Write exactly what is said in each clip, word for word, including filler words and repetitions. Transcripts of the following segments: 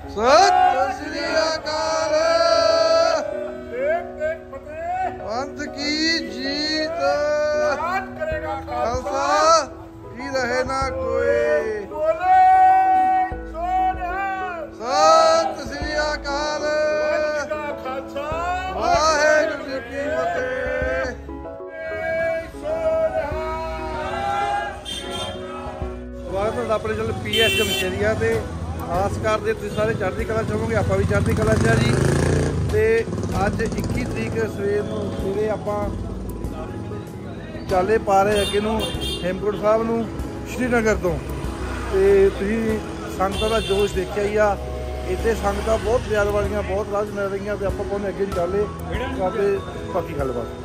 सत श्री अकाल। पंथ की जीत, खालसा की रहे ना कोई। सत श्री अकाल। वाहेगुरू जी की फतेह। स्वागत है अपने चैनल पी एस जमशेरिया ते। आस करते तुम सारे चढ़ती कला चाहोगे, आप भी चढ़ती कला च जी। तो अज इक्की तरीक सवेर नूं सवेरे आपां चाले पा रहे अगे नूं हेमकुंट साहब नूं श्रीनगर तो। तुसीं संगतां दा जोश देखिया ही आ। इत्थे संगतां बहुत प्यार वालियां बहुत राज मिल रही। तो आपां पाउंदे अगे चाले करदे बाकी गलबात।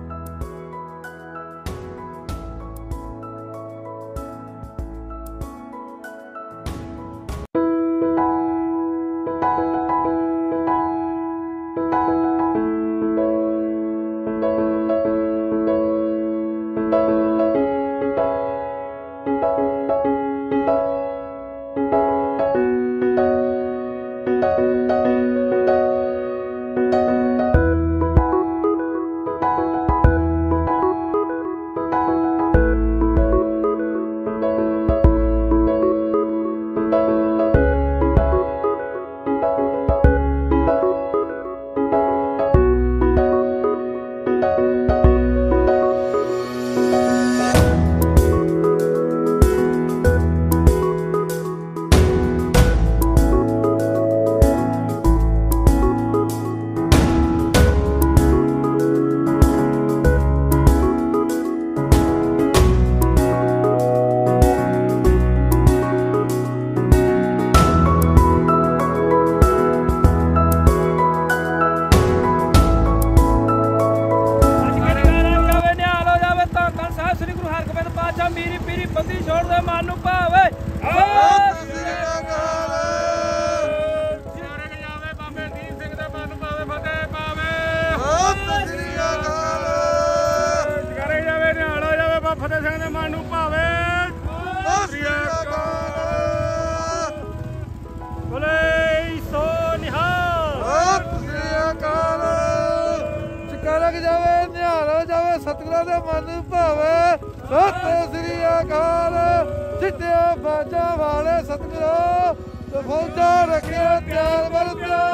सतगुरां दे मन भावे सत श्री अकाल। जिद्दे बाजा वाले सतगुरो तो फौजा रखे त्यार बर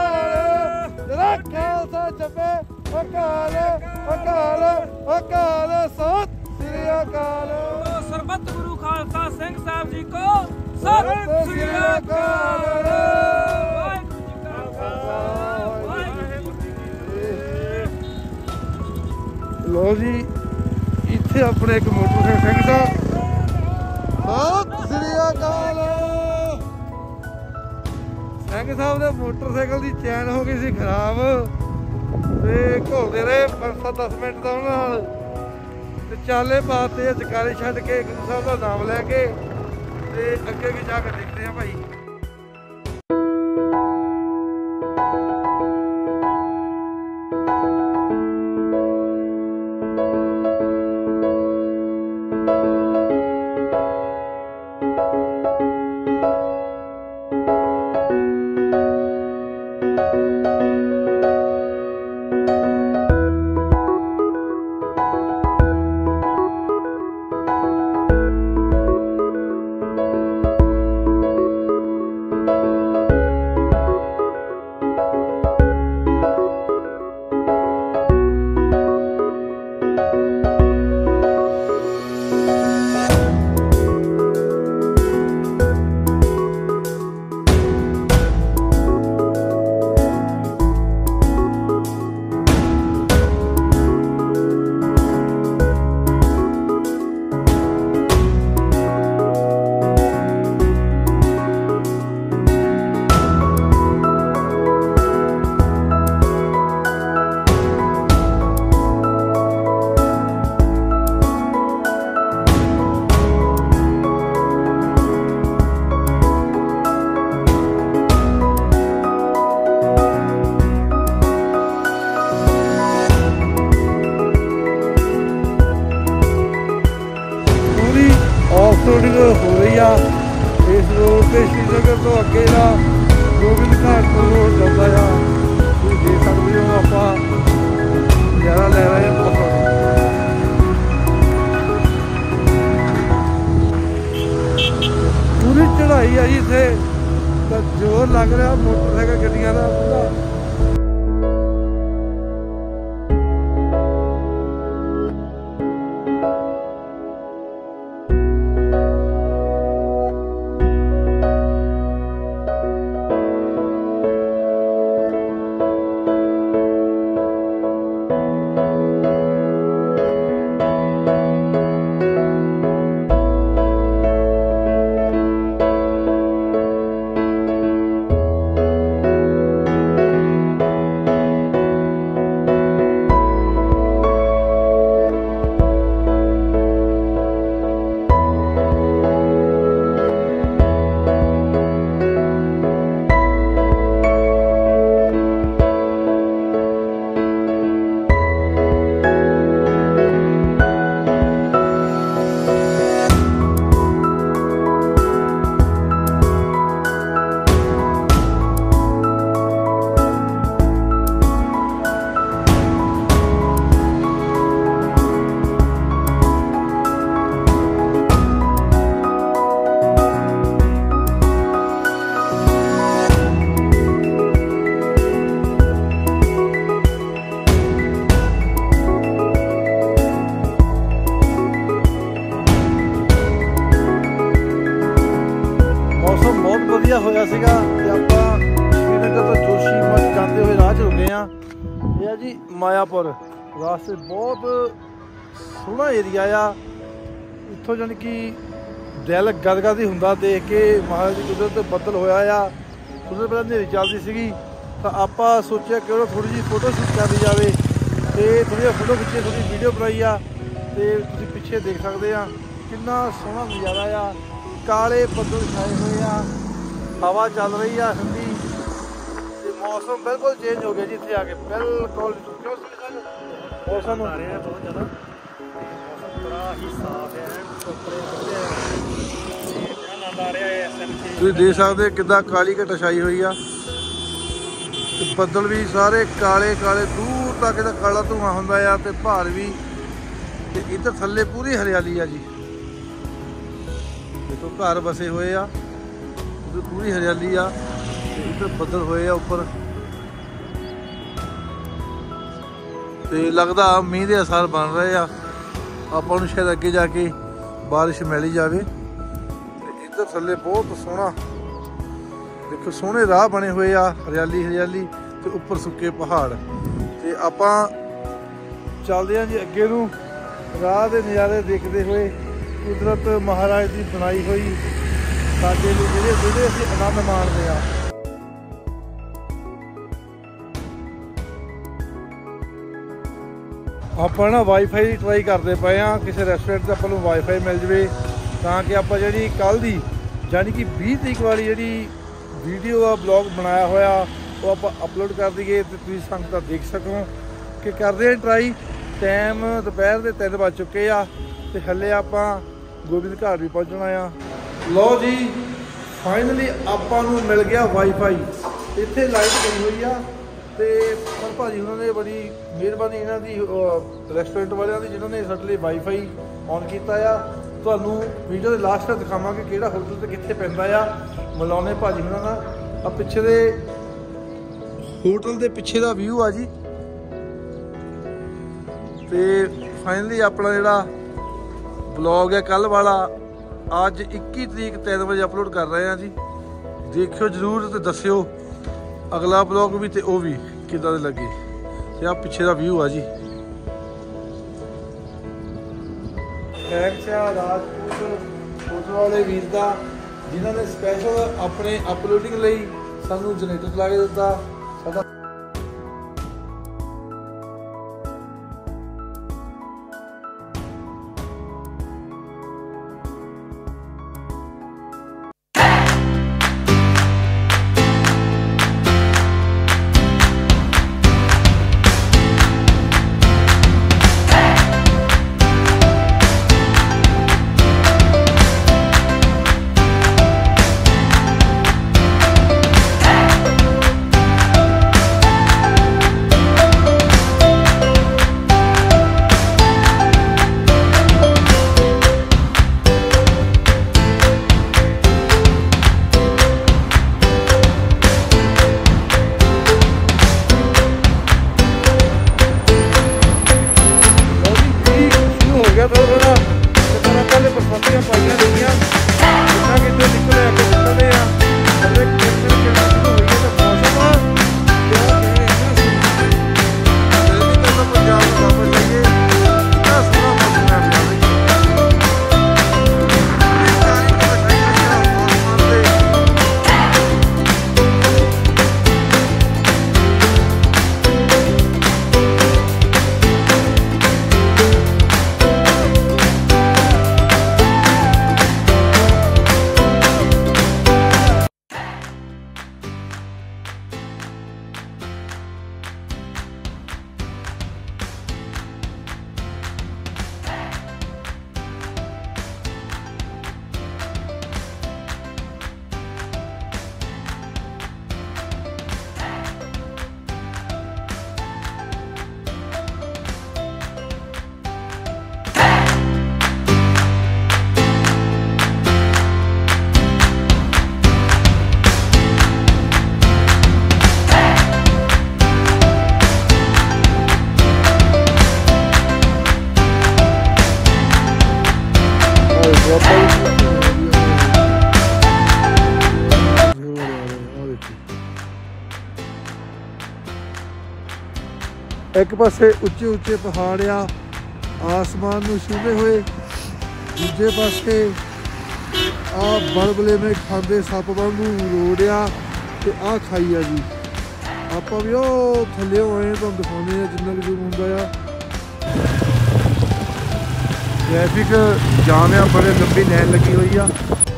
त्यार। खालसा जपे अकाल अकाल अकाल सत श्री अकाल। सरबत गुरु खालसा सिंह साहब जी को सत श्री अकाल। लो जी इत्थे अपने एक मोटरसाइकिल सत श्री अकाल। सिंह साहब ने मोटरसाइकिल की चैन हो गई सी खराब ते घोलते रहे पाँच सत्त दस मिनट का उन्होंने चाले पाते जकारे छड्ड के गुरु साहब का नाम लैके ते अगे भी जाकर देखते हैं भाई। ऑफ रोडिंग हो रही है इस रोड से श्रीनगर तो अगे गोबिंद ਚੜਾਈ ਆ ਜੀ ਇੱਥੇ ਤਾਂ ਜ਼ੋਰ ਲੱਗ ਰਿਹਾ ਮੋਟਰਸਾਈਕਲ ਗੱਡੀਆਂ ਦਾ ਪੂਰਾ। मौसम बहुत वधिया होया सीगा ते आपां श्रीनगर तो जोशी मठ जाते हुए राह च रुके हाँ। ये जी मायापुर रास्ते बहुत सोहना एरिया आ इत्थों, जानी कि दिल गदगद ही हुंदा देख के महाराज की कुदरत बदल होया आ। कुदरत पहले हनेरी चलती सीगी तो आपां सोचिया कि थोड़ी जी फोटो शूट कर ली जाए तो थोड़ी फोटो खिच्ची, थोड़ी वीडियो बनाई आ ते तुसीं पिछे देख सकते हैं कितना सोहना नज़ारा आ। काले बदल छाए हुए आ, हवा चल रही है ठंडी, मौसम बिल्कुल चेंज हो गया जी इतने आके बिल्कुल। क्यों मौसम आ रहा है बहुत ज़्यादा, मौसम बड़ा ही साफ है, तुसीं देख सकते कितना काली घट छाई हुई आ। बदल भी सारे काले काले दूर तक इहदा काला धुआं हुंदा आ ते भार भी, ते इधर थल्ले पूरी हरियाली आ जी। देखो घर बसे हुए आ, उधर पूरी हरियाली आ, इधर बदल होए आ उपर ते लगदा मींह दे असर बन रहे आ। आपां नूं शायद अगे जाके बारिश मिल ही जावे। इधर थल्ले बहुत सोहना देखो सोहने राह बने हुए आ, हरियाली हरियाली ते उपर सुक्के पहाड़ ते आपां चलदे आ जी अगे नूं राह दे नज़ारे देखते हुए। कुदरत महाराज की बनाई हुई साडे लई जिहड़े जिहड़े असीं आनंद माणदे आ। आपां ना वाईफाई ट्राई करते पे हाँ, किसी रेस्टोरेंट से आपां नूं वाईफाई मिल जाए तां कि आपां जिहड़ी कल दी यानी कि बीस तरीक वाली जिहड़ी वीडियो आ ब्लॉग बनाया होया वो आपां अपलोड कर दईए तो तुसीं संगतां देख सको कि करदे ट्राई। टाइम दोपहर के तीन बज चुके आ ते हले आपां गोबिंद घाट भी पहुंचना आ। लो जी फाइनली आपां नूं मिल गया वाईफाई, इत्थे लाइट गई हुई आ ते पर भाजी उन्होंने बड़ी मेहरबानी इन्हां दी रेस्टोरेंट वालियां दी जिन्होंने साडे लई वाईफाई ऑन कीता आ। तुहानूं वीडियो दे लास्ट तक दिखावांगे किहड़ा होटल ते कित्थे पैंदा आ, मिलाउने भाजी उन्हां नाल। आ पिछे दे होटल दे पिछे दा व्यू आ जी। ते फाइनली अपना जिहड़ा ब्लॉग है कल वाला अज इक्की तरीक तीन बजे अपलोड कर रहे हैं जी। देखियो जरूर तो दस्सियो अगला ब्लॉग भी तो वह भी किदां दे लगे। ते आ पिछे दा व्यू आ जी। थैंक्स आ राजपूत होटल वाले वीर दा जिन्होंने स्पैशल अपने अपलोडिंग लई सानू जनरेटर ला के दिता। साडा एक पासे उच्चे उच्चे पहाड़ आ आसमान में छूते हुए, दूजे पासे आ बलबले में खाते सप वांगू रोड आ ते आ खाई आ जी। आप भी वो थले आए तुम दिखाने जिन्ना भी जूम होंगे आ। ट्रैफिक जाम आ, बड़े लंबी लाइन लगी हुई आ,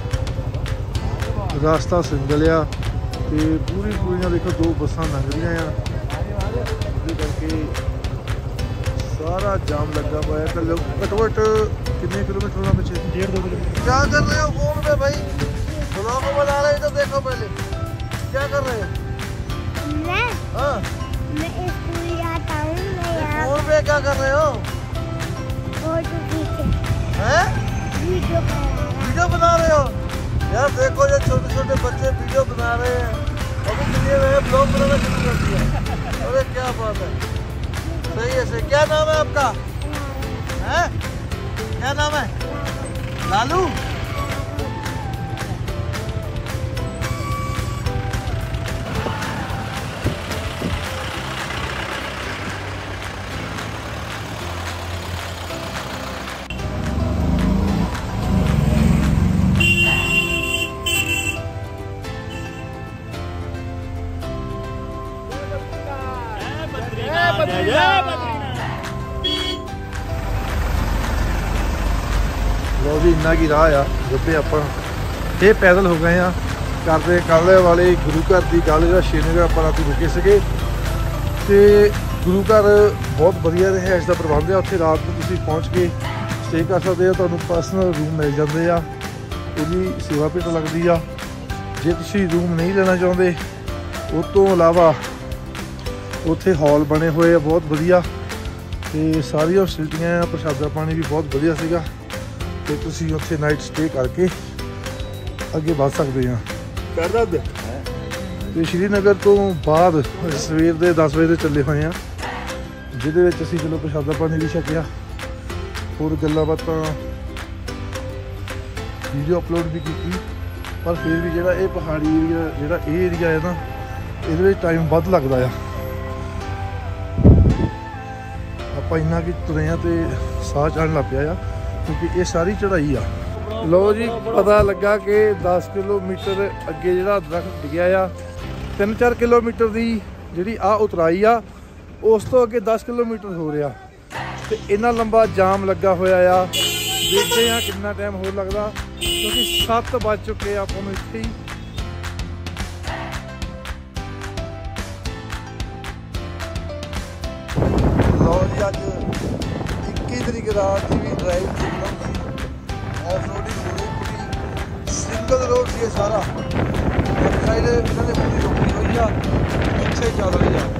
रास्ता सिंगल आ ते पूरी पूरी देखो दो बसा लंघ रही आ करके सारा जाम लगा हुआ है। घट्टो घट्ट कितने किलोमीटर होना पीछे? डेढ़ दो किलोमीटर। क्या कर रहे हो फोन पे भाई? ब्लॉग बना रहे तो देखो पहले क्या कर रहे हो? मैं हाँ मैं स्कूल जाता हूँ। मैं यहाँ फोन पे क्या कर रहे हो? फोटो खींचे हैं? वीडियो बना रहा हूँ। वीडियो बना रहे हो यार? देखो ये छोटे छोटे बच्चे वीडियो बना रहे हैं, अभी चलिए मैं ब्लॉग बनाना शुरू कर दिया। अरे क्या बात है, सही है सही। क्या नाम है आपका? हैं? क्या नाम है? लालू। लो जी इन्ना की राह आ जब आप ये पैदल हो गए हैं करते कल वाले गुरु घर की गल जो श्रीनगर आप रात रुके थे तो गुरु घर बहुत वधिया रिहाइश का प्रबंध है। उत्थे रात को तुम पहुँच के स्टे कर सकते हो, तुहानूं पर्सनल रूम मिल जाते हैं, उसकी सेवा भेट लगती है। जे तुम रूम नहीं लेना चाहते उस तो इलावा उत्थे हॉल बने हुए हैं बहुत वधिया ते सारिया फैसिलिटियां, प्रशादा पानी भी बहुत वधिया सीगा ते तुसीं उत्थे नाइट स्टे करके अगे बढ़ सकते हैं। तो श्रीनगर तो बाद सवेर के दस बजे चले हुए हैं, जिहदे विच असीं चलो प्रशादा पानी भी छकिया, होर गल्लां बातां वीडियो अपलोड भी की, पर फिर भी जिहड़ा ये पहाड़ी एरिया जिहड़ा ये एरिया है ना, इहदे विच टाइम वध लगदा आ। ਆਪਾਂ ਇੰਨਾ ਕਿ ਤੁਰੇ ਆ ਤੇ ਸਾਹ ਚੜਨ ਲੱਗ ਪਿਆ ਆ ਕਿਉਂਕਿ ਇਹ ਸਾਰੀ ਚੜਾਈ ਆ। ਲਓ ਜੀ ਪਤਾ ਲੱਗਾ ਕਿ ਦਸ ਕਿਲੋਮੀਟਰ ਅੱਗੇ ਜਿਹੜਾ ਦਰਖਤ ਡਿੱਗਿਆ ਆ, ਤਿੰਨ ਚਾਰ ਕਿਲੋਮੀਟਰ ਦੀ ਜਿਹੜੀ ਆ ਉਤਰਾਈ ਆ, ਉਸ ਤੋਂ ਅੱਗੇ ਦਸ ਕਿਲੋਮੀਟਰ ਹੋ ਰਿਹਾ ਤੇ ਇੰਨਾ ਲੰਬਾ ਜਾਮ ਲੱਗਾ ਹੋਇਆ ਆ। ਦੇਖਦੇ ਆ ਕਿੰਨਾ ਟਾਈਮ ਹੋਰ ਲੱਗਦਾ ਕਿਉਂਕਿ ਸੱਤ ਵੱਜ ਚੁੱਕੇ ਆ ਆਪਾਂ ਨੂੰ ਇੱਥੇ ਹੀ। अज इक्की तरीक रात की भी ड्राइव ऑफ रोडिंग हो रही, पूरी सिंगल रोड से सारा इन्होंने पूरी रोकी हुई है, अच्छे चल रही है।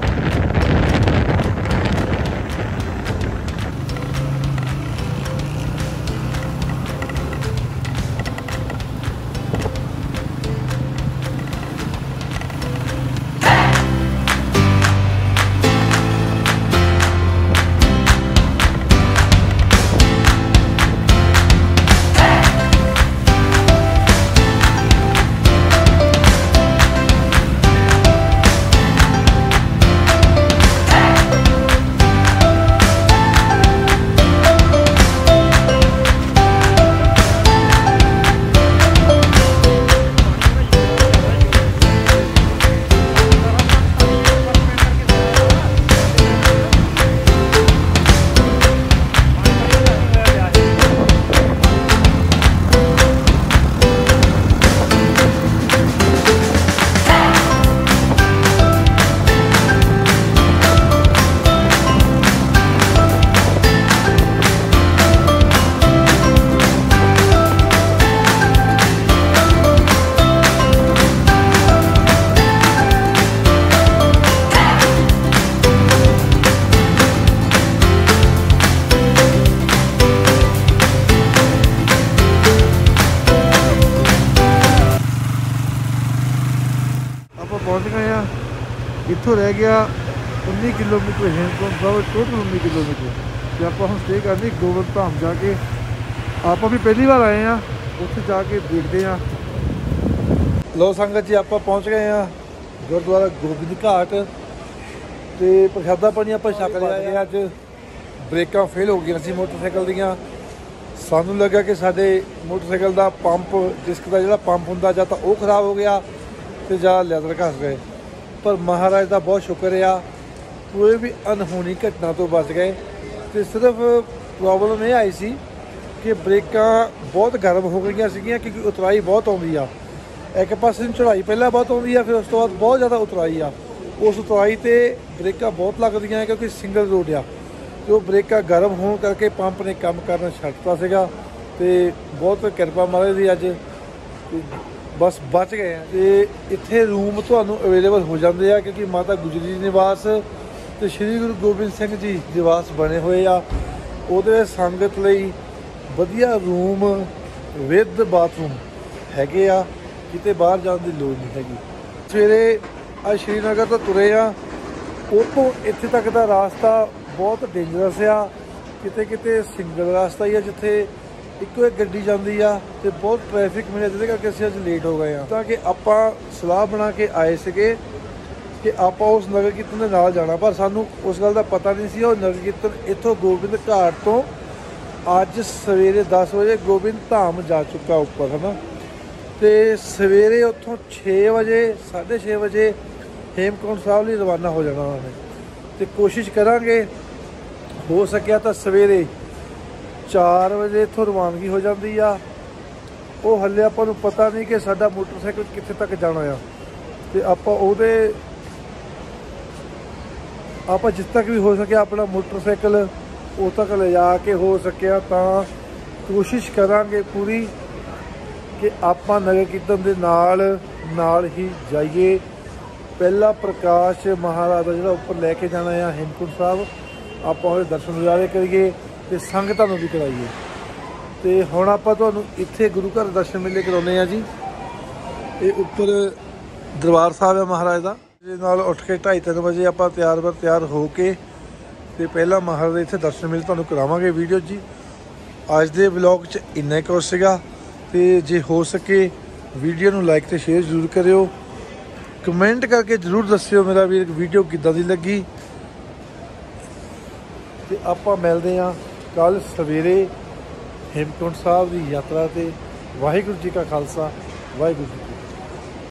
पहुँच गए हैं, इतों रह गया उन्नीस किलोमीटर हेमकुंड साहब, टोटल उन्नीस किलोमीटर तो आप हम स्टे करनी गोविंद धाम जाके। आप भी पहली बार आए हैं, उत्थे जाके देखते हैं। लो संगत जी आप पहुँच गए हैं गुरुद्वारा गोबिंद घाट ਤੇ ਪ੍ਰਸ਼ਾਦਾ ਪਾਣੀ ਆਪਾਂ ਛਕ ਲਿਆ। ਅੱਜ ਬ੍ਰੇਕਾਂ ਫੇਲ ਹੋ ਗਈਆਂ ਸੀ ਮੋਟਰਸਾਈਕਲ ਦੀਆਂ। ਸਾਨੂੰ ਲੱਗਾ ਕਿ ਸਾਡੇ ਮੋਟਰਸਾਈਕਲ ਦਾ ਪੰਪ, ਡਿਸਕ ਦਾ ਜਿਹੜਾ ਪੰਪ ਹੁੰਦਾ, ਜਾਂ ਤਾਂ ਉਹ ਖਰਾਬ ਹੋ ਗਿਆ ਤੇ ਜਾਂ ਲੈਦਰ ਘਸ ਗਏ। ਪਰ ਮਹਾਰਾਜ ਦਾ ਬਹੁਤ ਸ਼ੁਕਰ ਆ, ਕੋਈ ਵੀ ਅਨਹੋਣੀ ਘਟਨਾ ਤੋਂ ਬਚ ਗਏ। ਤੇ ਸਿਰਫ ਪ੍ਰੋਬਲਮ ਇਹ ਆਈ ਸੀ ਕਿ ਬ੍ਰੇਕਾਂ ਬਹੁਤ ਗਰਮ ਹੋ ਗਈਆਂ ਸੀਗੀਆਂ, ਕਿਉਂਕਿ ਉਤਰਾਈ ਬਹੁਤ ਆਉਂਦੀ ਆ। ਇੱਕ ਪਾਸੇ ਨੂੰ ਚੜ੍ਹਾਈ ਪਹਿਲਾਂ ਬਹੁਤ ਆਉਂਦੀ ਆ, ਫਿਰ ਉਸ ਤੋਂ ਬਾਅਦ ਬਹੁਤ ਜ਼ਿਆਦਾ ਉਤਰਾਈ ਆ। ਉਸ ਉਤਰਾਈ 'ਤੇ ਬ੍ਰੇਕਾਂ ਬਹੁਤ ਲੱਗਦੀਆਂ, ਕਿਉਂਕਿ ਸਿੰਗਲ ਰੋਡ ਆ। ਤੇ ਉਹ ਬ੍ਰੇਕਾਂ ਗਰਮ ਹੋਣ ਕਰਕੇ ਪੰਪ ਨੇ ਕੰਮ ਕਰਨਾ ਛੱਡਤਾ ਸੀਗਾ। ਤੇ ਬਹੁਤ ਕਿਰਪਾ ਮਹਾਰਾਜ ਦੀ ਅੱਜ ਬਸ ਬਚ ਗਏ ਆ। ਤੇ ਇੱਥੇ ਰੂਮ ਤੁਹਾਨੂੰ ਅਵੇਲੇਬਲ ਹੋ ਜਾਂਦੇ ਆ, ਕਿਉਂਕਿ ਮਾਤਾ ਗੁਜਰੀ ਜੀ ਨਿਵਾਸ ਤੇ ਸ਼੍ਰੀ ਗੁਰੂ ਗੋਬਿੰਦ ਸਿੰਘ ਜੀ ਨਿਵਾਸ ਬਣੇ ਹੋਏ ਆ। ਉਹਦੇ ਸੰਗਤ ਲਈ ਵਧੀਆ ਰੂਮ ਵਿਦ ਬਾਥਰੂਮ ਹੈਗੇ ਆ, ਕਿਤੇ ਬਾਹਰ ਜਾਣ ਦੀ ਲੋੜ ਨਹੀਂ ਹੈਗੀ। ਸਵੇਰੇ ਅੱਜ ਸ਼੍ਰੀਨਗਰ ਤੋਂ ਤੁਰੇ ਆ, ਉੱਥੋਂ ਇੱਥੇ ਤੱਕ ਦਾ ਰਾਸਤਾ ਬਹੁਤ ਡੇਂਜਰਸ ਆ। ਕਿਤੇ ਕਿਤੇ ਸਿੰਗਲ ਰਸਤਾ ਹੀ ਆ, ਜਿੱਥੇ ਇੱਕੋ ਇੱਕ ਗੱਡੀ ਜਾਂਦੀ ਆ, ਤੇ ਬਹੁਤ ਟ੍ਰੈਫਿਕ ਮਿਲਿਆ, ਜਿਹਦੇ ਕਰਕੇ ਅਸੀਂ ਅੱਜ ਲੇਟ ਹੋ ਗਏ ਆ। ਤਾਂ ਕਿ ਆਪਾਂ ਸਲਾਹ ਬਣਾ ਕੇ ਆਏ ਸੀਗੇ ਕਿ ਆਪਾਂ ਉਸ ਨਗਰ ਕੀਰਤਨ ਦੇ ਨਾਲ ਜਾਣਾ, ਪਰ ਸਾਨੂੰ ਉਸ ਗੱਲ ਦਾ ਪਤਾ ਨਹੀਂ ਸੀ। ਉਹ ਨਗਰ ਕੀਰਤਨ ਇੱਥੋਂ ਗੋਬਿੰਦ ਘਾਟ ਤੋਂ ਅੱਜ ਸਵੇਰੇ ਦਸ ਵਜੇ ਗੋਬਿੰਦ ਧਾਮ ਜਾ ਚੁੱਕਾ ਉੱਪਰ, ਹੈ ਨਾ। ਤੇ ਸਵੇਰੇ ਉੱਥੋਂ ਛੇ ਵਜੇ ਸਾਢੇ ਛੇ ਵਜੇ ਹੇਮਕੁੰਟ ਸਾਹਿਬ ਲਈ ਰਵਾਨਾ ਹੋ ਜਾਣਾ ਉਹਨਾਂ ਨੇ। ਤੇ ਕੋਸ਼ਿਸ਼ ਕਰਾਂਗੇ ਹੋ ਸਕਿਆ ਤਾਂ ਸਵੇਰੇ ਚਾਰ ਵਜੇ ਇੱਥੋਂ ਰਵਾਨਗੀ ਹੋ ਜਾਂਦੀ ਆ। ਉਹ ਹੱਲੇ ਆਪਾਂ ਨੂੰ ਪਤਾ ਨਹੀਂ ਕਿ ਸਾਡਾ ਮੋਟਰਸਾਈਕਲ ਕਿੱਥੇ ਤੱਕ ਜਾਣਾ ਆ, ਤੇ ਆਪਾਂ ਉਹਦੇ ਆਪਾਂ ਜਿਸ ਤੱਕ ਵੀ ਹੋ ਸਕਿਆ ਆਪਣਾ ਮੋਟਰਸਾਈਕਲ ਉਹ ਤੱਕ ਲਿਜਾ ਕੇ, ਹੋ ਸਕਿਆ ਤਾਂ ਕੋਸ਼ਿਸ਼ ਕਰਾਂਗੇ ਪੂਰੀ ਕਿ ਆਪਾਂ ਨਗਰ ਕੀਰਤਨ ਦੇ ਨਾਲ ਨਾਲ ਹੀ ਜਾਈਏ। ਪਹਿਲਾ ਪ੍ਰਕਾਸ਼ ਮਹਾਰਾਜ ਦਾ ਜਿਹੜਾ ਉੱਪਰ ਲੈ ਕੇ ਜਾਣਾ ਆ ਹੇਮਕੁੰਟ ਸਾਹਿਬ, ਆਪਾਂ ਉਹਦੇ ਦਰਸ਼ਨ ਨਜ਼ਾਰੇ ਕਰੀਏ ਤੇ ਸੰਗਤਾਂ ਨੂੰ ਵੀ ਕਰਾਈਏ। ਤੇ ਹੁਣ ਆਪਾਂ ਤੁਹਾਨੂੰ ਇੱਥੇ ਗੁਰੂ ਘਰ ਦਰਸ਼ਨ ਮੇਲੇ ਕਰਾਉਂਦੇ ਆ ਜੀ। ਇਹ ਉੱਪਰ ਦਰਬਾਰ ਸਾਹਿਬ ਹੈ ਮਹਾਰਾਜ ਦਾ। ਇਹਦੇ ਨਾਲ ਉੱਠ ਕੇ ਢਾਈ ਤਿੰਨ ਵਜੇ ਆਪਾਂ ਤਿਆਰ ਬਰ ਤਿਆਰ ਹੋ ਕੇ ਤੇ ਪਹਿਲਾਂ ਮਹਾਰਾਜ ਦੇ ਇੱਥੇ ਦਰਸ਼ਨ ਮੇਲੇ ਤੁਹਾਨੂੰ ਕਰਾਵਾਂਗੇ ਵੀਡੀਓ ਜੀ। ਅੱਜ ਦੇ ਵਲੌਗ 'ਚ ਇੰਨਾ ਕੁ ਸੀਗਾ। ਤੇ ਜੇ ਹੋ ਸਕੇ ਵੀਡੀਓ ਨੂੰ ਲਾਈਕ ਤੇ ਸ਼ੇਅਰ ਜ਼ਰੂਰ ਕਰਿਓ। ਕਮੈਂਟ ਕਰਕੇ ਜ਼ਰੂਰ ਦੱਸਿਓ ਮੇਰਾ ਵੀਰ ਵੀਡੀਓ ਕਿੱਦਾਂ ਦੀ ਲੱਗੀ। ਤੇ ਆਪਾਂ ਮਿਲਦੇ ਹਾਂ ਕੱਲ੍ਹ ਸਵੇਰੇ ਹੇਮਕੁੰਟ ਸਾਹਿਬ ਦੀ ਯਾਤਰਾ 'ਤੇ। ਵਾਹਿਗੁਰੂ ਜੀ ਕਾ ਖਾਲਸਾ, ਵਾਹਿਗੁਰੂ ਜੀ।